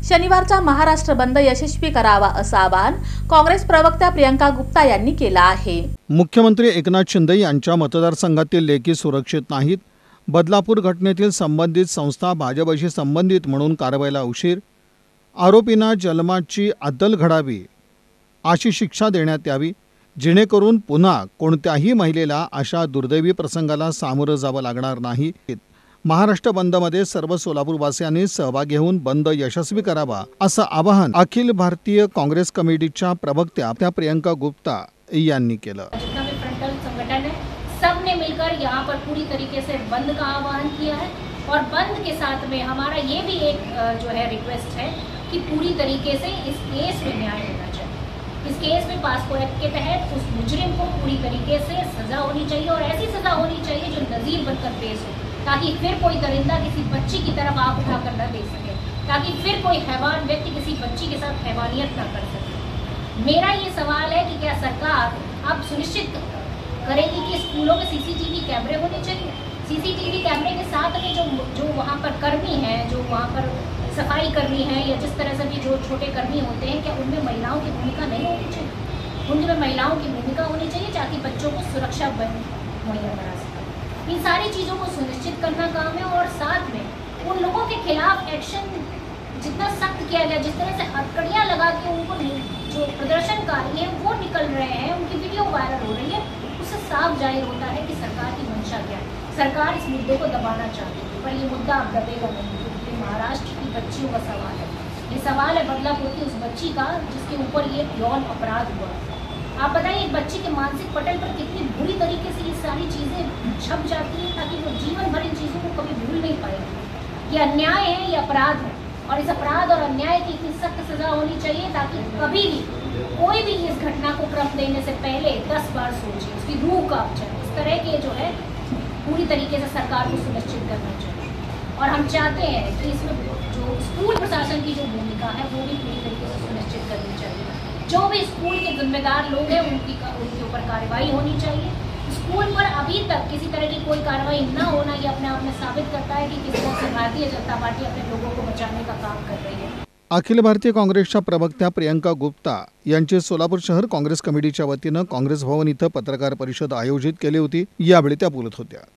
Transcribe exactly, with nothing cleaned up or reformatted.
शनिवारचा महाराष्ट्र बंद यशस्वी करावा असं आवाहन काँग्रेस प्रवक्त्या प्रियंका गुप्ता यांनी केलं आहे। मुख्यमंत्री एकनाथ शिंदे यांच्या मतदारसंघातील लेकी सुरक्षित नाहीत। बदलापूर घटनेतील संबंधित संस्था भाजपशी संबंधित म्हणून कारवाईला उशीर। आरोपींना जन्माची अद्दल घडावी अशी शिक्षा देण्यात यावी, जेणेकरून पुन्हा कोणत्याही महिलेला अशा दुर्दैवी प्रसंगाला सामोरं जावं लागणार नाही। महाराष्ट्र बंदमध्ये सर्व सोलापूरवासियांनी सहभाग घेऊन बंद यशस्वी करावा असं आवाहन अखिल भारतीय काँग्रेस कमिटीच्या प्रवक्त्या त्या प्रियंका गुप्ता यांनी केलं। जितना भी फ्रंटल संगठन है, सब ने मिलकर यहाँ पर पूरी तरीके से बंद का आह्वान किया है और बंद के साथ में हमारा ये भी एक जो है रिक्वेस्ट है कि पूरी तरीके से इस केस में न्याय होना चाहिए। इस केस में पास्को एक्ट के तहत उस मुजरिम को पूरी तरीके से सजा होनी चाहिए और ऐसी सजा होनी चाहिए जो नज़ीर बनकर पेश हो, ताकि फिर कोई दरिंदा किसी बच्ची की तरफ आँख उठाकर न दे सके, ताकि फिर कोई हैवान व्यक्ति किसी बच्ची के साथ हैवानियत न कर सके। मेरा ये सवाल है कि क्या सरकार अब सुनिश्चित करेगी कि स्कूलों में सीसीटीवी कैमरे होने चाहिए। सीसीटीवी कैमरे के साथ में जो जो वहाँ पर कर्मी हैं, जो वहाँ पर सफाई कर्मी हैं या जिस तरह से भी जो छोटे कर्मी होते हैं, क्या उनमें महिलाओं की भूमिका नहीं होनी चाहिए? उनमें महिलाओं की भूमिका होनी चाहिए ताकि बच्चों को सुरक्षा मुहैया करा सके। इन सारी चीज़ों को सुनिश्चित करना काम है और साथ में उन लोगों के खिलाफ एक्शन जितना सख्त किया गया, जिस तरह से हथकड़ियाँ लगा के उनको जो प्रदर्शनकारी हैं वो निकल रहे हैं, उनकी वीडियो वायरल हो रही है, उससे साफ जाहिर होता है कि सरकार की मंशा क्या है। सरकार इस मुद्दे को दबाना चाहती है, पर ये मुद्दा अब दबेगा नहीं, क्योंकि महाराष्ट्र की बच्चियों का सवाल है। ये सवाल है बदलापुर की उस बच्ची का जिसके ऊपर ये यौन अपराध हुआ। आप बताइए एक बच्ची के मानसिक पटल पर कितनी बुरी तरीके से ये सारी चीज़ें छप जाती हैं, ताकि वो जीवन भर इन चीज़ों को कभी भूल नहीं पाएगी। ये अन्याय है, ये अपराध है और इस अपराध और अन्याय की इतनी सख्त सजा होनी चाहिए ताकि कभी भी कोई भी इस घटना को क्रम देने से पहले दस बार सोचे, उसकी रूह कांप जाए। इस तरह के जो है पूरी तरीके से सरकार को सुनिश्चित करना चाहिए और हम चाहते हैं कि इसमें जो स्कूल प्रशासन की जो भूमिका है वो भी पूरी तरीके से सुनिश्चित करनी चाहिए। जो भी स्कूल के जिम्मेदार लोग हैं उनकी उनके ऊपर कार्रवाई होनी चाहिए। स्कूल पर अभी तक किसी तरह की कोई कार्रवाई न होना ये अपने आप में साबित करता है कि किस तरह से भारतीय जनता पार्टी अपने लोगों को बचाने का काम कर रही है। अखिल भारतीय काँग्रेसच्या प्रवक्त्या प्रियंका गुप्ता यांची सोलापूर शहर काँग्रेस कमिटीच्या वतीनं काँग्रेस भवन इथं पत्रकार परिषद आयोजित केली होती। यावेळी त्या बोलत होत्या।